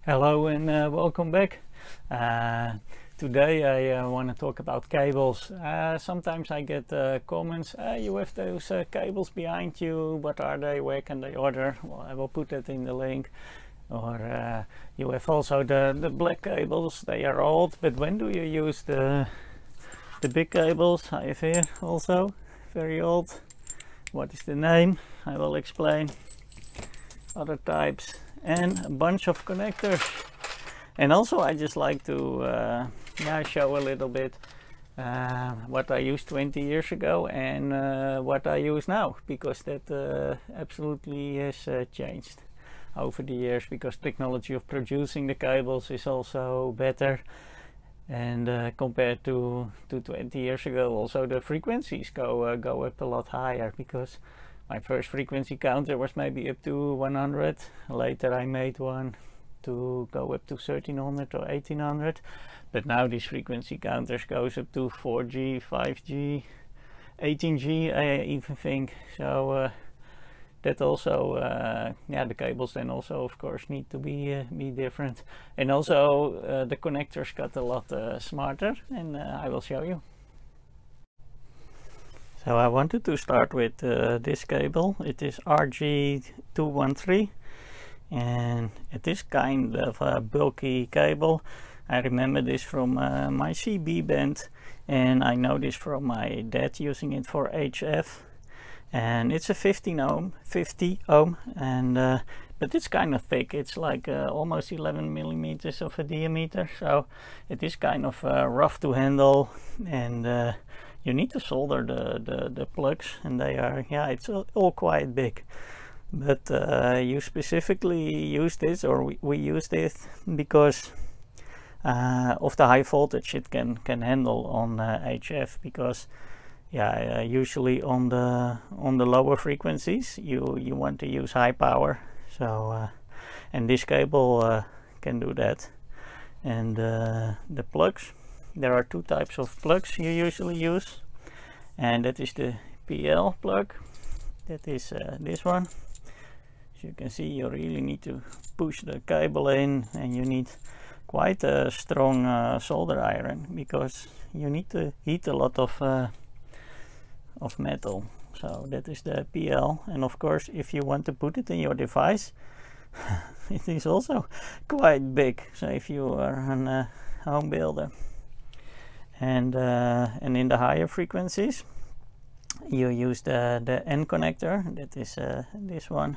Hello and welcome back. Today I want to talk about cables. Sometimes I get comments, you have those cables behind you, what are they, where can they order? Well, I will put that in the link. Or you have also the black cables, they are old, but when do you use the big cables? I have here also, very old. What is the name? I will explain. Other types and a bunch of connectors. And also I just like to show a little bit what I used 20 years ago and what I use now, because that absolutely has changed over the years, because technology of producing the cables is also better, and compared to 20 years ago also the frequencies go up a lot higher, because my first frequency counter was maybe up to 100. Later I made one to go up to 1300 or 1800. But now these frequency counters goes up to 4G, 5G, 18G I even think. So that also, the cables then also of course need to be different. And also the connectors got a lot smarter, and I will show you. So I wanted to start with this cable. It is RG213 and it is kind of a bulky cable. I remember this from my CB band, and I know this from my dad using it for HF. And it's a 50 ohm, and but it's kind of thick. It's like almost 11 millimeters of a diameter, so it is kind of rough to handle, and you need to solder the plugs, and they are, it's all quite big. But you specifically use this, or we use this because of the high voltage it can handle on HF, because usually on the lower frequencies you want to use high power. So and this cable can do that. And the plugs, there are two types of plugs you usually use, and that is the PL plug. That is this one. As you can see, you really need to push the cable in, and you need quite a strong solder iron, because you need to heat a lot of metal. So that is the PL. And of course, if you want to put it in your device, it is also quite big. So if you are a home builder, and in the higher frequencies you use the N connector. That is this one,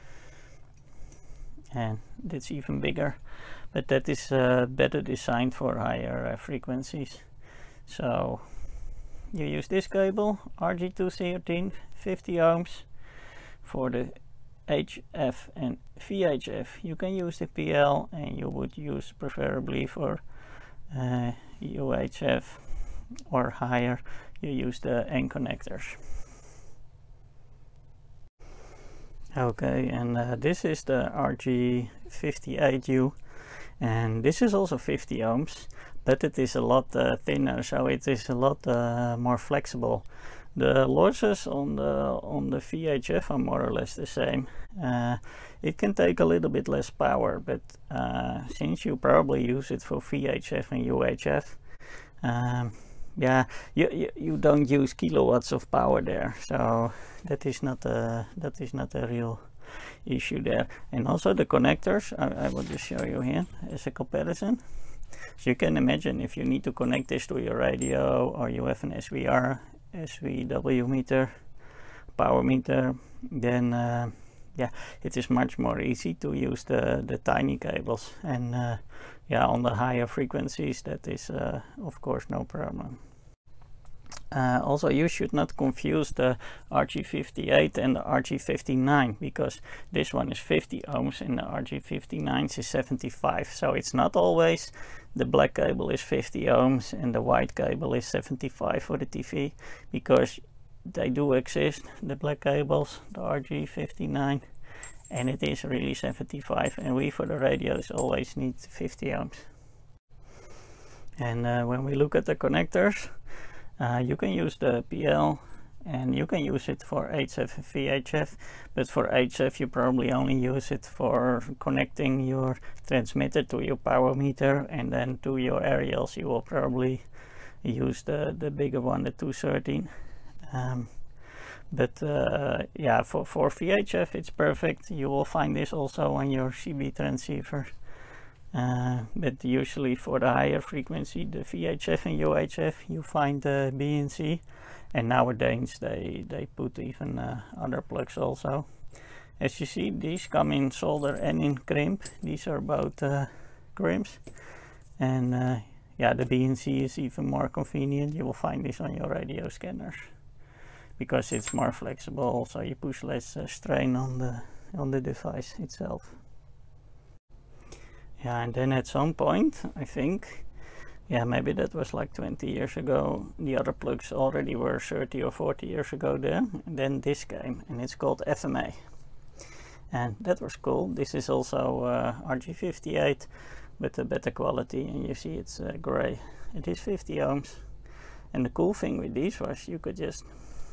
and it's even bigger, but that is better designed for higher frequencies. So you use this cable, RG213, 50 ohms for the HF and VHF. You can use the PL, and you would use preferably for UHF or higher, you use the N connectors. Okay, and this is the RG58U, and this is also 50 ohms, but it is a lot thinner, so it is a lot more flexible. The losses on the VHF are more or less the same. It can take a little bit less power, but since you probably use it for VHF and UHF, you don't use kilowatts of power there, so that is not a real issue there. And also the connectors, I will just show you here as a comparison. So you can imagine if you need to connect this to your radio, or you have an SVW meter, power meter, then it is much more easy to use the tiny cables. And on the higher frequencies that is of course no problem. Also, you should not confuse the RG58 and the RG59, because this one is 50 ohms and the RG59 is 75. So it's not always the black cable is 50 ohms and the white cable is 75 for the TV, because they do exist, the black cables, the RG59, and it is really 75, and we for the radios always need 50 ohms. And when we look at the connectors, you can use the PL and you can use it for HF and VHF, but for HF you probably only use it for connecting your transmitter to your power meter, and then to your aerials you will probably use the bigger one, the 213. Yeah, for VHF it's perfect. You will find this also on your CB transceiver. But usually for the higher frequency, the VHF and UHF, you find the BNC, and nowadays they put even other plugs also. As you see, these come in solder and in crimp. These are both crimps, and yeah, the BNC is even more convenient. You will find this on your radio scanners because it's more flexible, so you push less strain on the device itself. Yeah, and then at some point, I think, yeah, maybe that was like 20 years ago, the other plugs already were 30 or 40 years ago there, and then this came, and it's called FMA. And that was cool. This is also RG58, but a better quality, and you see it's gray. It is 50 ohms. And the cool thing with these was you could just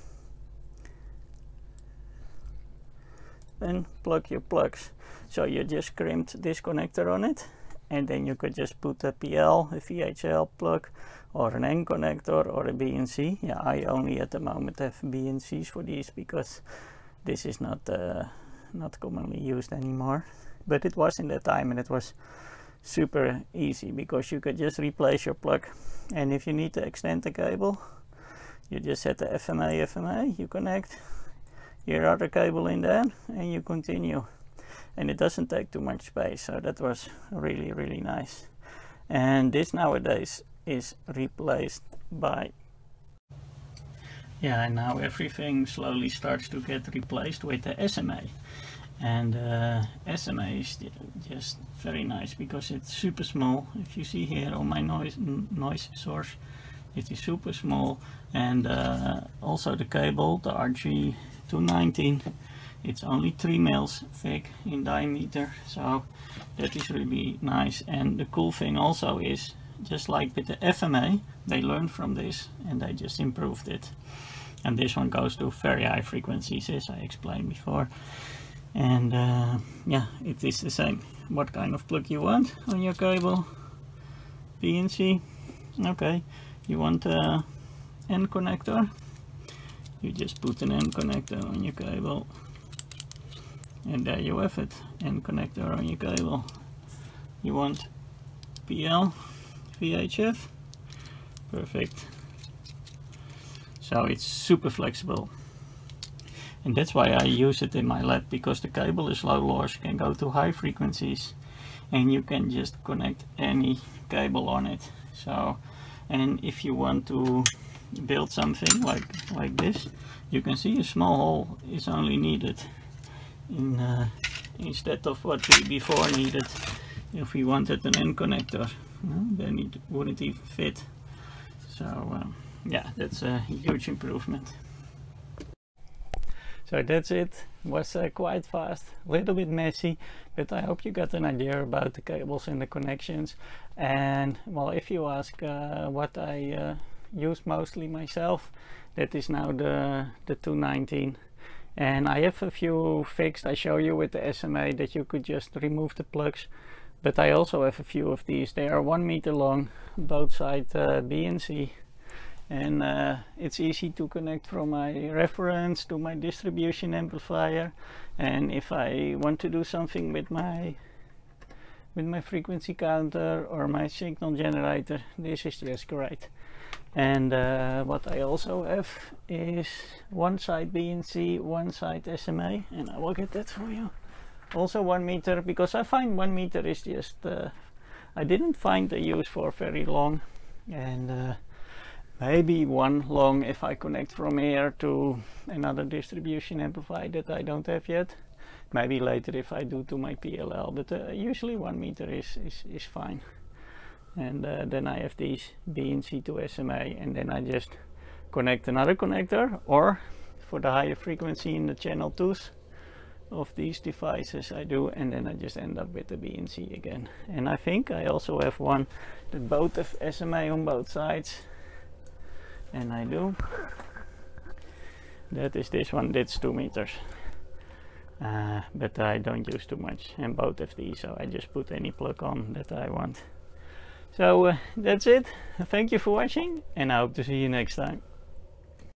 plug your plugs. So you just crimped this connector on it, and then you could just put a PL, a VHL plug, or an N connector, or a BNC. Yeah, I only at the moment have BNCs for these because this is not commonly used anymore. But it was in that time, and it was super easy because you could just replace your plug. And if you need to extend the cable, you just set the FMA, you connect your other cable in there, and you continue. And it doesn't take too much space, so that was really, really nice. And this nowadays is replaced by, yeah, and now everything slowly starts to get replaced with the SMA. And SMA is just very nice because it's super small. If you see here on my noise source, it is super small. And also the cable, the RG219, it's only 3 mils thick in diameter, so that is really nice. And the cool thing also is, just like with the FMA, they learned from this and they just improved it. And this one goes to very high frequencies, as I explained before. And yeah, it is the same. What kind of plug you want on your cable? BNC. Okay, you want an N connector? You just put an N connector on your cable. And there you have it, N connector on your cable. You want PL, VHF, perfect. So it's super flexible. And that's why I use it in my lab, because the cable is low loss, can go to high frequencies, and you can just connect any cable on it. So, and if you want to build something like this, you can see a small hole is only needed. Instead of what we before needed, if we wanted an N connector, then it wouldn't even fit. So yeah, that's a huge improvement. So that's it. Was quite fast, a little bit messy, but I hope you got an idea about the cables and the connections. And well, if you ask what I use mostly myself, that is now the 219. And I have a few fixed. I show you with the SMA that you could just remove the plugs, but I also have a few of these. They are 1 meter long, both side BNC, and it's easy to connect from my reference to my distribution amplifier. And if I want to do something with my frequency counter or my signal generator, this is just great. And what I also have is one side BNC, one side SMA, and I will get that for you. Also 1 meter, because I find 1 meter is just, I didn't find the use for very long, and maybe one long if I connect from here to another distribution amplifier that I don't have yet. Maybe later if I do to my PLL, but usually 1 meter is fine. And then I have these BNC to SMA, and then I just connect another connector, or for the higher frequency in the channel 2s of these devices I do, and then I just end up with the BNC again. And I think I also have one that both have SMA on both sides, and I do. That is this one, that's 2 meters. But I don't use too much, and both FD, so I just put any plug on that I want. So that's it. Thank you for watching, and I hope to see you next time.